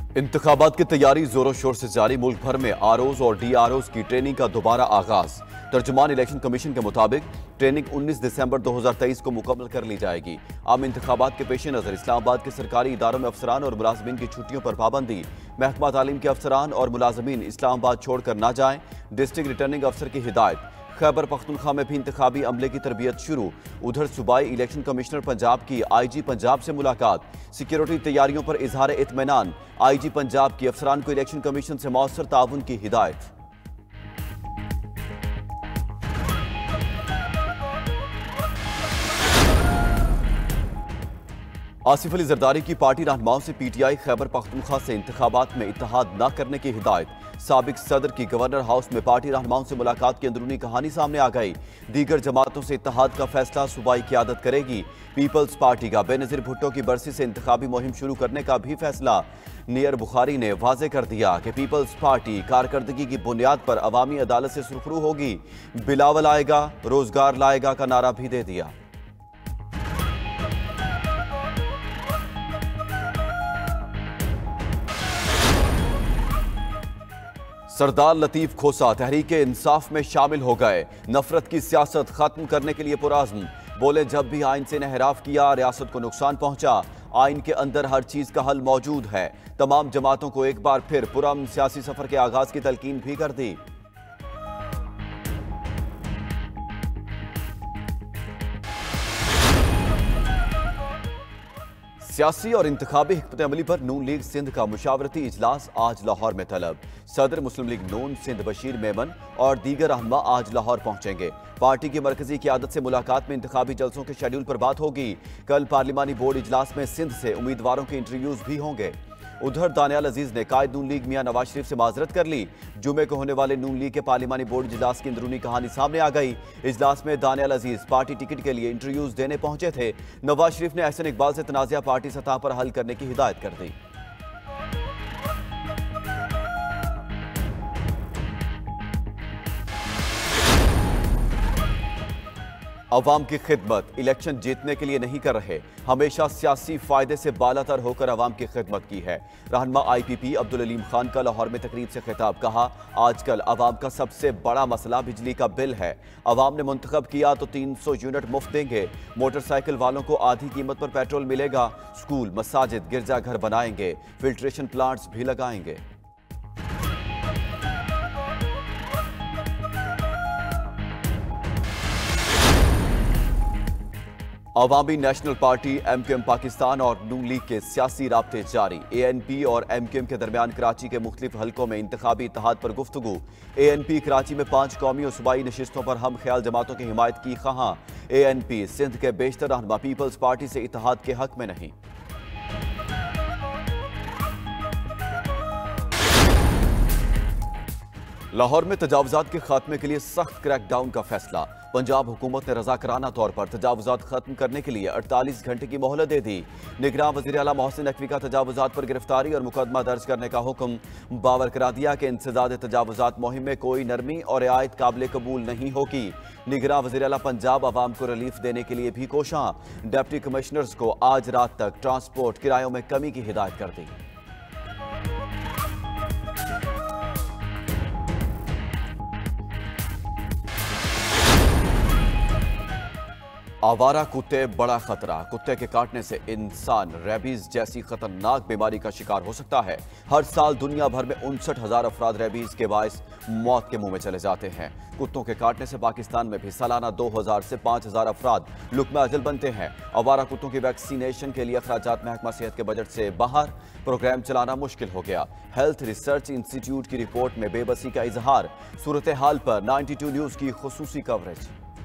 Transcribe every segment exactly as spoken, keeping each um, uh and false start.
इंतखाबात की तैयारी जोरों शोर से जारी। मुल्क भर में आरओज और डी आर ओज की ट्रेनिंग का दोबारा आगाज। तर्जुमान इलेक्शन कमीशन के मुताबिक ट्रेनिंग उन्नीस दिसंबर दो हजार तेईस को मुकम्मल कर ली जाएगी। आम इंतखाबात के पेश नजर इस्लामाबाद के सरकारी इदारों में अफसरान और मुलाजमीन की छुट्टियों पर पाबंदी। महकमा तालीम के अफसरान और मुलाजमीन इस्लामाबाद छोड़कर ना जाएं। डिस्ट्रिक्ट रिटर्निंग अफसर की हिदायत। खैबर पख्तूनख्वा में भी इंतखाबी अमले की तरबियत शुरू। उधर सूबाई इलेक्शन कमिश्नर पंजाब की आई जी पंजाब से मुलाकात। सिक्योरिटी तैयारियों पर इजहार इत्मीनान। आई जी पंजाब की अफसरान को इलेक्शन कमीशन से मौसर ताउन की हिदायत। आसिफ अली जरदारी की पार्टी रहनुमाओं से पीटीआई खैबर पख्तूनख्वा से इंतखाबात में इत्तेहाद न करने की हिदायत। साबिक सदर की गवर्नर हाउस में पार्टी रहनुमाओं से मुलाकात की अंदरूनी कहानी सामने आ गई। दीगर जमातों से इत्तेहाद का फैसला सूबाई क़यादत करेगी। पीपल्स पार्टी का बेनज़ीर भुट्टो की बरसी से इंतखाबी मुहिम शुरू करने का भी फैसला। नियर बुखारी ने वाजे कर दिया कि पीपल्स पार्टी कारकर्दगी की बुनियाद पर अवामी अदालत से सुरखरू होगी। बिलावल आएगा, रोजगार लाएगा का नारा भी दे दिया। सरदार लतीफ खोसा तहरीक इंसाफ में शामिल हो गए। नफरत की सियासत खत्म करने के लिए पुराज़्म। बोले, जब भी आइन से इनहराफ किया रियासत को नुकसान पहुंचा। आइन के अंदर हर चीज का हल मौजूद है। तमाम जमातों को एक बार फिर पुरअमन सियासी सफर के आगाज की तलकीन भी कर दी। सियासी और इंतखाबी हिकमत अमली पर नून लीग सिंध का मुशावरती इजलास आज लाहौर में तलब। सदर मुस्लिम लीग नून सिंध बशीर मेमन और दीगर रहनुमा आज लाहौर पहुंचेंगे। पार्टी की मरकजी क़यादत से मुलाकात में इंतखाबी जलसों के शेड्यूल पर बात होगी। कल पार्लिमानी बोर्ड इजलास में सिंध से उम्मीदवारों के इंटरव्यूज भी होंगे। उधर दानियाल अजीज ने कायद नून लीग मियां नवाज शरीफ से माजरत कर ली। जुमे को होने वाले नून लीग के पार्लिमानी बोर्ड इजलास की अंदरूनी कहानी सामने आ गई। इजलास में दानियाल अजीज पार्टी टिकट के लिए इंटरव्यूज देने पहुंचे थे। नवाज शरीफ ने एहसन इकबाल से तनाज़ा पार्टी सतह पर हल करने की हिदायत कर दी। अवाम की खिदमत इलेक्शन जीतने के लिए नहीं कर रहे, हमेशा सियासी फायदे से बालातर होकर अवाम की खिदमत की है। रहनुमा I P P Abdul Aleem Khan का लाहौर में तकरीब से खिताब। कहा, आजकल अवाम का सबसे बड़ा मसला बिजली का बिल है। अवाम ने मुंतखब किया तो तीन सौ यूनिट मुफ्त देंगे। मोटरसाइकिल वालों को आधी कीमत पर पेट्रोल मिलेगा। स्कूल, मसाजिद, गिरजाघर बनाएंगे। फिल्ट्रेशन प्लांट्स भी लगाएंगे। Awami national party M Q M Pakistan और नून लीग के सियासी राब्ते जारी। ए एन पी और एम क्यू एम के दरमियान कराची के मुख्तलिफ हलकों में इंतखाबी इत्तेहाद पर गुफ्तगू। ए एन पी कराची में पांच कौमी और सूबाई नशिस्तों पर हम ख्याल जमातों की हिमायत की ख़्वाहां। ए एन पी सिंध के बेशतर रहनुमा पीपल्स पार्टी से इत्तेहाद के हक में नहीं। लाहौर में तजावुजात के खात्मे के लिए सख्त क्रैकडाउन का फैसला। पंजाब हुकूमत ने रजाकाराना तौर पर तजावुजात खत्म करने के लिए अड़तालीस घंटे की मोहलत दे दी। निगरान वज़ीर आला मोहसिन नकवी का तजावुजात पर गिरफ्तारी और मुकदमा दर्ज करने का हुक्म। बावर करा दिया कि इंसदाद तजावुजात मुहिम में कोई नरमी और रियायत काबिल कबूल नहीं होगी। निगरान वज़ीर आला पंजाब अवाम को रिलीफ देने के लिए भी कोशां। डिप्टी कमिश्नर्स को आज रात तक ट्रांसपोर्ट किरायों में कमी की हिदायत कर दी। आवारा कुत्ते बड़ा खतरा। कुत्ते के काटने से इंसान रेबीज जैसी खतरनाक बीमारी का शिकार हो सकता है। हर साल दुनिया भर में उनसठ हजार अफराद रेबीज के बायस मौत के मुंह में चले जाते हैं। कुत्तों के काटने से पाकिस्तान में भी सालाना दो हजार से पाँच हजार अफराद लुकमा अजल बनते हैं। आवारा कुत्तों की वैक्सीनेशन के लिए अखराजात महकमा सेहत के बजट से बाहर। प्रोग्राम चलाना मुश्किल हो गया। हेल्थ रिसर्च इंस्टीट्यूट की रिपोर्ट में बेबसी का इजहार। सूरत हाल पर नाइन्टी टू न्यूज की खुसूसी कवरेज।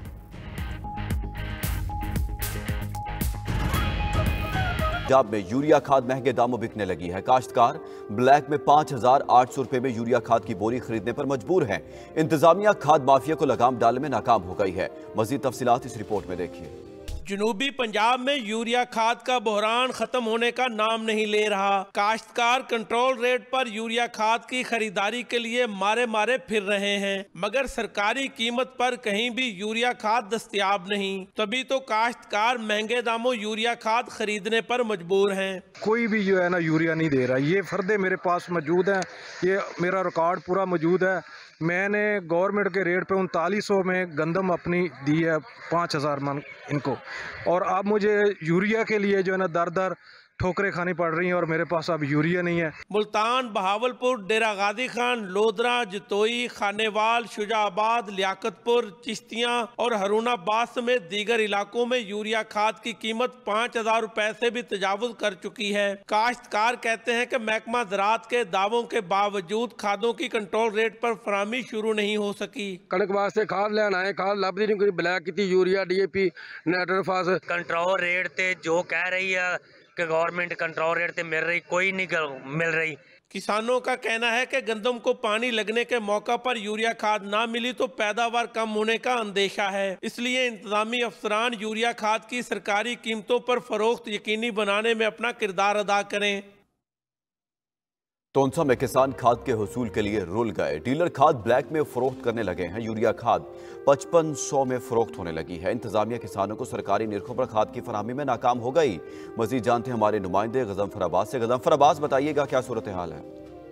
पंजाब में यूरिया खाद महंगे दामों बिकने लगी है। काश्तकार ब्लैक में पांच हजार आठ सौ रुपए में यूरिया खाद की बोरी खरीदने पर मजबूर हैं। इंतजामिया खाद माफिया को लगाम डालने में नाकाम हो गई है। मजीद तफसीलात इस रिपोर्ट में देखिए। जनूबी पंजाब में यूरिया खाद का बहरान खत्म होने का नाम नहीं ले रहा। काश्तकार कंट्रोल रेट पर यूरिया खाद की खरीदारी के लिए मारे मारे फिर रहे हैं, मगर सरकारी कीमत पर कहीं भी यूरिया खाद दस्तयाब नहीं। तभी तो काश्तकार महंगे दामों यूरिया खाद खरीदने पर मजबूर हैं। कोई भी जो है ना यूरिया नहीं दे रहा। ये फर्दे मेरे पास मौजूद है, ये मेरा रिकॉर्ड पूरा मौजूद है। मैंने गवर्नमेंट के रेट पे उनतालीस सौ में गंदम अपनी दी है, पाँच हज़ार मन इनको, और अब मुझे यूरिया के लिए जो है ना दर दर ठोकरें खानी पड़ रही हैं और मेरे पास अब यूरिया नहीं है। मुल्तान, बहावलपुर, डेरा गाजी खान, लोधरा, जतोई, खानेवाल, शुजाबाद, लियाकतपुर, चिश्तियाँ और हरुणाबाद समेत दीगर इलाकों में यूरिया खाद की कीमत पाँच हजार रुपए से भी तजावुज कर चुकी है। काश्तकार कहते हैं कि महकमा ज़राअत के दावों के बावजूद खादों की कंट्रोल रेट पर फराहमी शुरू नहीं हो सकी। कणक वास्ते खाद लेना है, खाद लभदी नहीं, ब्लैक की urea D A P nitrophos control rate ते जो कह रही है कि गवर्नमेंट कंट्रोल रेट ते मिल रही, कोई नहीं मिल रही। किसानों का कहना है कि गंदम को पानी लगने के मौका पर यूरिया खाद ना मिली तो पैदावार कम होने का अंदेशा है। इसलिए इंतजामी अफसरान यूरिया खाद की सरकारी कीमतों पर फरोख्त यकीनी बनाने में अपना किरदार अदा करें। तोनसा में किसान खाद के हुसूल के लिए रुल गए। डीलर खाद ब्लैक में फरोख्त करने लगे हैं। यूरिया खाद पचपन सौ में फरोख्त होने लगी है। इंतजामिया किसानों को सरकारी निरखों पर खाद की फराहमी में नाकाम हो गई। मजीद जानते हैं हमारे नुमाइंदे गजनफर अब्बास से। गजनफर अब्बास, बताइएगा क्या सूरत हाल है?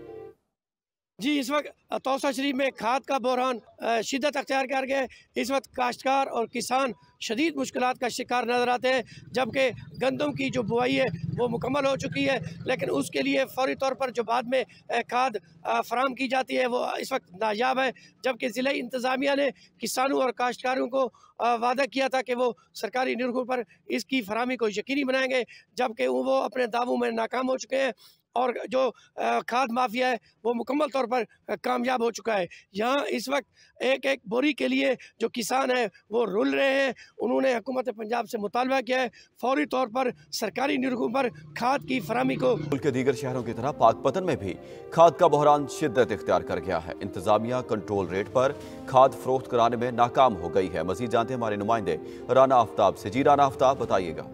जी, इस वक्त तौसा शरीफ में खाद का बहरान शिद्दत अख्तियार कर गया। इस वक्त काश्तकार और किसान शदीद मुश्किलात का शिकार नज़र आते हैं, जबकि गंदम की जो बुआई है वो मुकम्मल हो चुकी है, लेकिन उसके लिए फौरी तौर पर जो बाद में खाद फराहम की जाती है वो इस वक्त नायाब है। जबकि ज़िला इंतज़ामिया ने किसानों और काश्तकारों को वादा किया था कि वो सरकारी निरखों पर इसकी फराहमी को यकीनी बनाएंगे, जबकि वो अपने दावों में नाकाम हो चुके हैं और जो खाद माफिया है वो मुकम्मल तौर पर कामयाब हो चुका है। यहाँ इस वक्त एक एक बोरी के लिए जो किसान है वो रुल रहे हैं। उन्होंने हुकूमत पंजाब से मुतालबा किया है फौरी तौर पर सरकारी निरखों पर खाद की फराहमी को। मुल्क के दीगर शहरों की तरह पाकपतन में भी खाद का बहरान शिद्दत इख्तियार कर गया है। इंतजामिया कंट्रोल रेट पर खाद फरोख्त कराने में नाकाम हो गई है। मजीद जानते हैं हमारे नुमाइंदे राना आफ्ताब से। जी राना आफ्ताब, बताइएगा।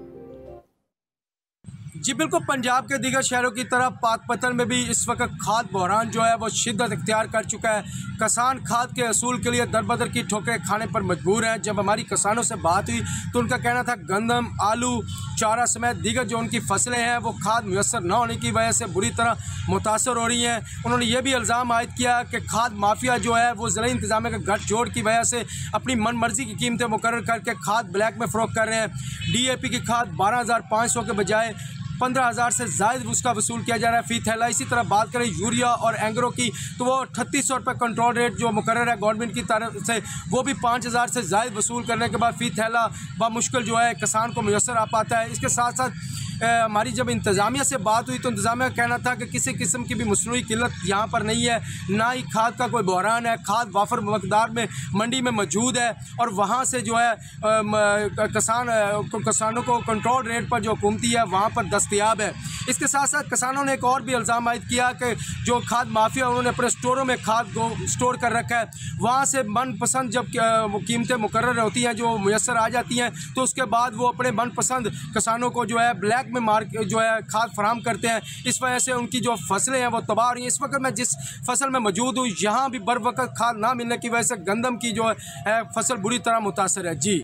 जी बिल्कुल, पंजाब के दीगर शहरों की तरह पाकपतन में भी इस वक्त खाद बहरान जो है वो शिद्दत इख्तियार कर चुका है। किसान खाद के असूल के लिए दर बदर की ठोकरें खाने पर मजबूर हैं। जब हमारी किसानों से बात हुई तो उनका कहना था गंदम, आलू, चारा समेत दीगर जो उनकी फसलें हैं वो खाद मुयसर न होने की वजह से बुरी तरह मुतासर हो रही हैं। उन्होंने ये भी इल्ज़ाम आयद किया कि खाद माफिया जो है वो ज़िला इंतज़ामिया के गठजोड़ की वजह से अपनी मन मर्जी की कीमतें मुकर्रर करके खाद ब्लैक में फ़रोख्त कर रहे हैं। डी ए पी की खाद बारह हज़ार पाँच सौ के बजाय पंद्रह हज़ार से ज़ायद उसका वसूल किया जा रहा है फ़ी थैला। इसी तरह बात करें यूरिया और एंग्रो की तो वो अठतीस सौ रुपये कंट्रोल रेट जो मुकर्रर है गवर्नमेंट की तरफ से, वो भी पाँच हज़ार से ज़ायद वसूल करने के बाद फ़ी थैला बामुश्किल जो है किसान को मुयसर आ पाता है। इसके साथ साथ हमारी जब इंतज़ामिया से बात हुई तो इंतज़ामिया का कहना था कि किसी किस्म की भी मसनूई किल्लत यहाँ पर नहीं है, ना ही खाद का कोई बहरान है। खाद वाफर मकदार में मंडी में मौजूद है और वहाँ से जो है किसान किसानों को कंट्रोल रेट पर जो हुकूमती है वहाँ पर दस्तयाब है। इसके साथ साथ किसानों ने एक और भी इल्ज़ाम आयद किया कि जो खाद माफिया उन्होंने अपने स्टोरों में खाद को स्टोर कर रखा है, वहाँ से मनपसंद जब कीमतें मुकर्रर होती हैं जो मुयसर आ जाती हैं तो उसके बाद वो अपने मनपसंद किसानों को जो है ब्लैक में मार जो है खाद फराहम करते हैं। इस वजह से उनकी जो फसलें हैं वो तबाह हो रही हैं। इस वक्त मैं जिस फसल में मौजूद हूँ यहाँ भी बर वक्त खाद ना मिलने की वजह से गंदम की जो है फसल बुरी तरह मुतासर है। जी